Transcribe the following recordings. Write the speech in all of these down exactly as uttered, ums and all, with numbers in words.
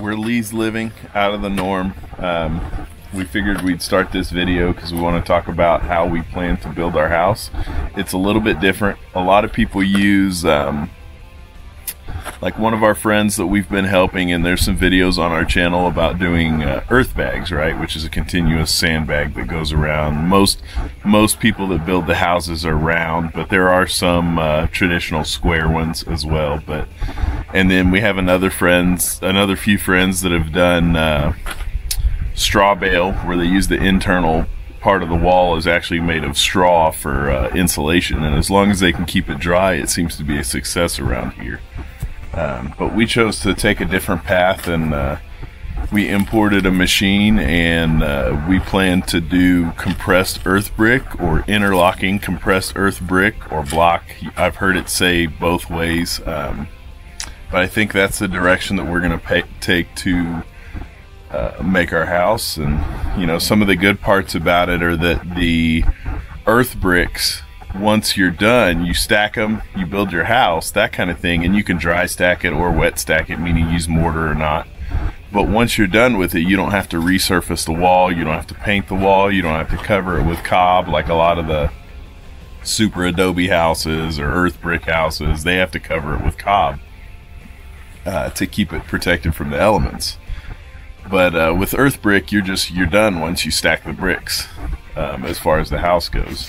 we're Lee's Living, out of the norm. Um, we figured we'd start this video because we want to talk about how we plan to build our house. It's a little bit different. A lot of people use, um, like one of our friends that we've been helping, and there's some videos on our channel about doing uh, earth bags, right? Which is a continuous sandbag that goes around. Most most people that build the houses are round, but there are some uh, traditional square ones as well. But and then we have another friends, another few friends that have done uh, straw bale, where they use the internal part of the wall is actually made of straw for uh, insulation, and as long as they can keep it dry, it seems to be a success around here. Um, but we chose to take a different path, and uh, we imported a machine, and uh, we plan to do compressed earth brick or interlocking compressed earth brick or block. I've heard it say both ways, um, but I think that's the direction that we're going to take to uh, make our house. And you know, some of the good parts about it are that the earth bricks, once you're done, you stack them, you build your house, that kind of thing, and you can dry stack it or wet stack it, meaning use mortar or not. But once you're done with it, you don't have to resurface the wall, you don't have to paint the wall, you don't have to cover it with cob like a lot of the super adobe houses or earth brick houses. They have to cover it with cob uh, to keep it protected from the elements. But uh, with earth brick, you're just you're done once you stack the bricks, um, as far as the house goes.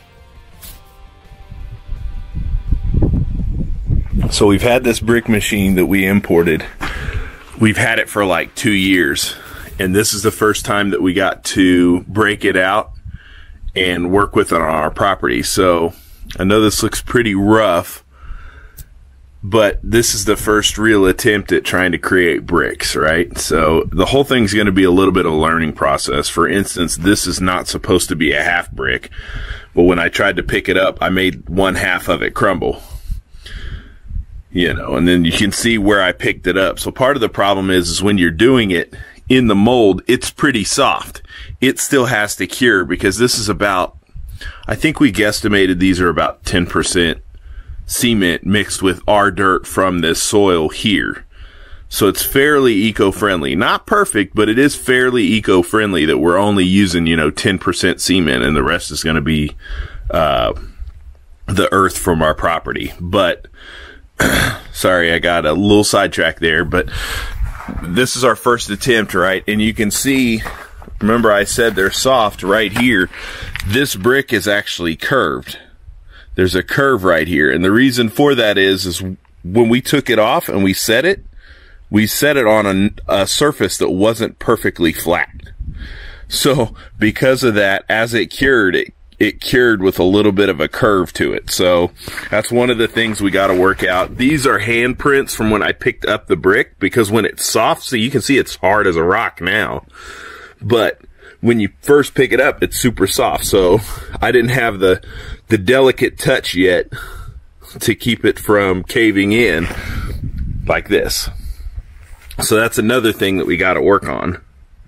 So we've had this brick machine that we imported. We've had it for like two years, and this is the first time that we got to break it out and work with it on our property. So I know this looks pretty rough, but this is the first real attempt at trying to create bricks, right? So the whole thing's going to be a little bit of a learning process. For instance, this is not supposed to be a half brick, but when I tried to pick it up, I made one half of it crumble. You know, and then you can see where I picked it up. So part of the problem is, is when you're doing it in the mold, it's pretty soft. It still has to cure, because this is about, I think we guesstimated these are about ten percent cement mixed with our dirt from this soil here. So it's fairly eco-friendly. Not perfect, but it is fairly eco-friendly that we're only using, you know, ten percent cement, and the rest is going to be uh, the earth from our property. But sorry, I got a little sidetracked there, but this is our first attempt, right? And you can see, remember I said they're soft right here. This brick is actually curved. There's a curve right here. And the reason for that is, is when we took it off and we set it, we set it on a, a surface that wasn't perfectly flat. So because of that, as it cured, it it cured with a little bit of a curve to it. So that's one of the things we got to work out. These are handprints from when I picked up the brick, because when it's soft, so you can see it's hard as a rock now, but when you first pick it up, it's super soft. So I didn't have the the delicate touch yet to keep it from caving in like this. So that's another thing that we got to work on.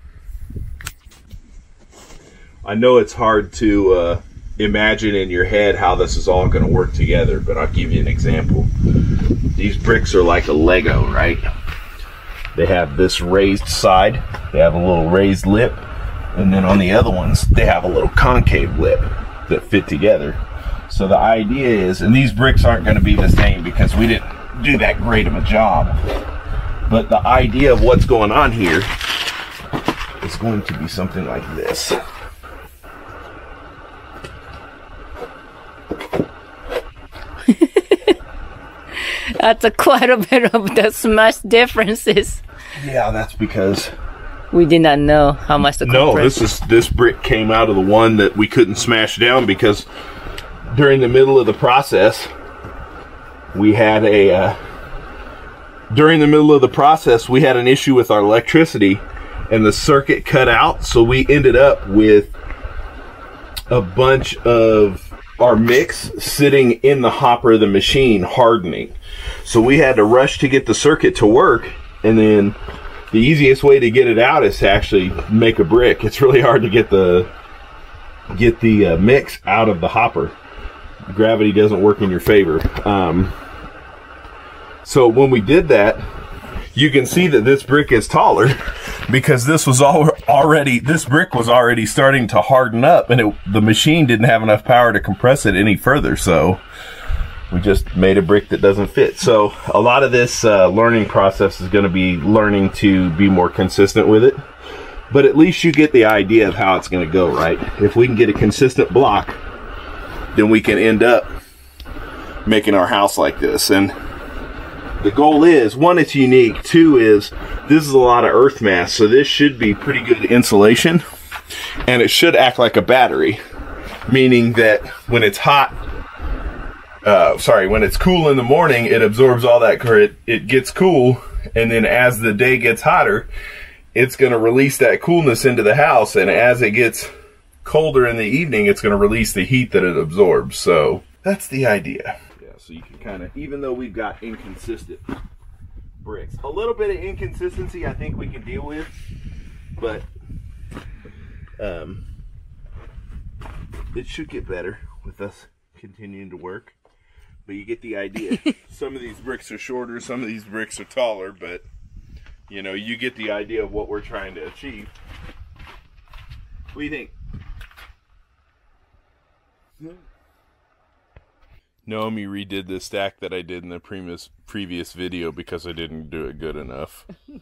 I know it's hard to uh, imagine in your head how this is all going to work together, but I'll give you an example. These bricks are like a Lego, right? They have this raised side, they have a little raised lip, and then on the other ones, they have a little concave lip that fit together. So the idea is, and these bricks aren't going to be the same because we didn't do that great of a job, but the idea of what's going on here is going to be something like this. That's a quite a bit of the smash differences. Yeah, that's because we did not know how much the no, this is this brick came out of the one that we couldn't smash down, because during the middle of the process we had a uh, during the middle of the process we had an issue with our electricity, and the circuit cut out, so we ended up with a bunch of our mix sitting in the hopper of the machine hardening. So we had to rush to get the circuit to work, and then the easiest way to get it out is to actually make a brick. It's really hard to get the get the uh, mix out of the hopper. Gravity doesn't work in your favor. Um, so when we did that, you can see that this brick is taller because this was all already, this brick was already starting to harden up, and it, the machine didn't have enough power to compress it any further. So we just made a brick that doesn't fit. So a lot of this uh, learning process is going to be learning to be more consistent with it. But at least you get the idea of how it's going to go, right? If we can get a consistent block, then we can end up making our house like this. And the goal is, one, it's unique. Two is, this is a lot of earth mass, so this should be pretty good insulation. And it should act like a battery, meaning that when it's hot, uh, sorry, when it's cool in the morning, it absorbs all that current, it gets cool, and then as the day gets hotter, it's going to release that coolness into the house, and as it gets colder in the evening, it's going to release the heat that it absorbs. So that's the idea. Yeah, so you can kind of, even though we've got inconsistent bricks, a little bit of inconsistency I think we can deal with, but um, it should get better with us continuing to work. But you get the idea. Some of these bricks are shorter, some of these bricks are taller, but you know, you get the idea of what we're trying to achieve. What do you think? Naomi redid the stack that I did in the previous previous video because I didn't do it good enough.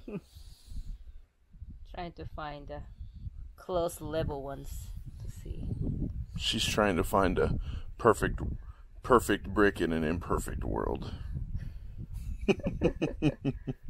Trying to find the close level ones to see. She's trying to find a perfect perfect brick in an imperfect world.